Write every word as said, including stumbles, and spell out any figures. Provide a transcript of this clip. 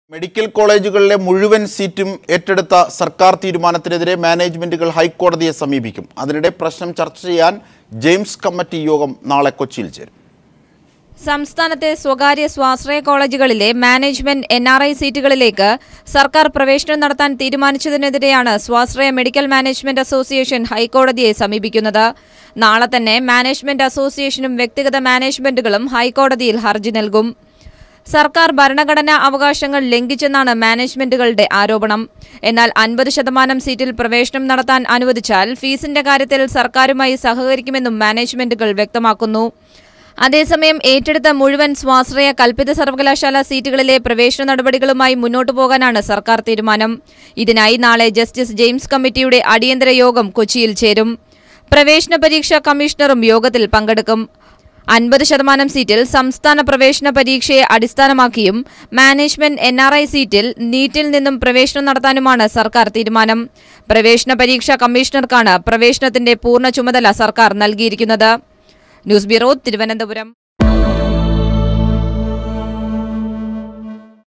Medical കോളേജുകളിലെ മുഴുവൻ സീറ്റും ഏറ്റെടുത്ത സർക്കാർ തീരുമാനത്തിനെതിരെ മാനേജ്മെന്റുകൾ ഹൈക്കോടതിയെ സമീപിക്കും. അതിനിടെ പ്രശ്നം ചർച്ച ചെയ്യാൻ ജെയിംസ് കമ്മിറ്റി യോഗം നാളെ കൊച്ചിയിൽ ചേരും. സംസ്ഥാനത്തെ സ്വകാര്യ സ്വാശ്രയ കോളേജുകളിലെ മാനേജ്മെന്റ് എൻ ആർ ഐ സീറ്റുകളിലേക്ക് സർക്കാർ പ്രവേശനം നടത്താൻ തീരുമാനിച്ചതിനെതിരെയാണ് സ്വാശ്രയ മെഡിക്കൽ മാനേജ്മെന്റ് അസോസിയേഷൻ ഹൈക്കോടതിയെ സമീപിക്കുന്നത്. നാളെ തന്നെ മാനേജ്മെന്റ് അസോസിയേഷനും വ്യക്തിഗത മാനേജ്മെന്റുകളും ഹൈക്കോടതിയിൽ ഹർജി നൽകും. സർക്കാർ ഭരണഘടനാ അവകാശങ്ങൾ ലംഘിച്ചെന്നാണ് മാനേജ്മെന്റുകളുടെ ആരോപണം. എന്നാൽ അൻപത് ശതമാനം സീറ്റിൽ പ്രവേശനം നടത്താൻ അനുവദിച്ചാൽ ഫീസിന്റെ കാര്യത്തിൽ സർക്കാരുമായി സഹകരിക്കുമെന്നും മാനേജ്മെന്റുകൾ വ്യക്തമാക്കുന്നു. അതേസമയം ഏറ്റെടുത്ത മുഴുവൻ സ്വാശ്രയ കൽപ്പിത സർവകലാശാല സീറ്റുകളിലെ പ്രവേശന നടപടികളുമായി മുന്നോട്ടു പോകാനാണ് സർക്കാർ തീരുമാനം. ഇതിനായി നാളെ ജസ്റ്റിസ് ജെയിംസ് കമ്മിറ്റിയുടെ അടിയന്തര യോഗം കൊച്ചിയിൽ ചേരും. പ്രവേശന പരീക്ഷാ കമ്മീഷണറും യോഗത്തിൽ പങ്കെടുക്കും. അൻപത് ശതമാനം സീറ്റിൽ സംസ്ഥാന പ്രവേശന പരീക്ഷയെ അടിസ്ഥാനമാക്കിയും മാനേജ്മെന്റ് എൻ ആർ ഐ സീറ്റിൽ നീറ്റിൽ നിന്നും പ്രവേശനം നടത്താനുമാണ് സർക്കാർ തീരുമാനം. പ്രവേശന പരീക്ഷാ കമ്മീഷണർക്കാണ് പ്രവേശനത്തിന്റെ പൂർണ്ണ ചുമതല സർക്കാർ നൽകിയിരിക്കുന്നത്. News bureau, Thiruvananthapuram.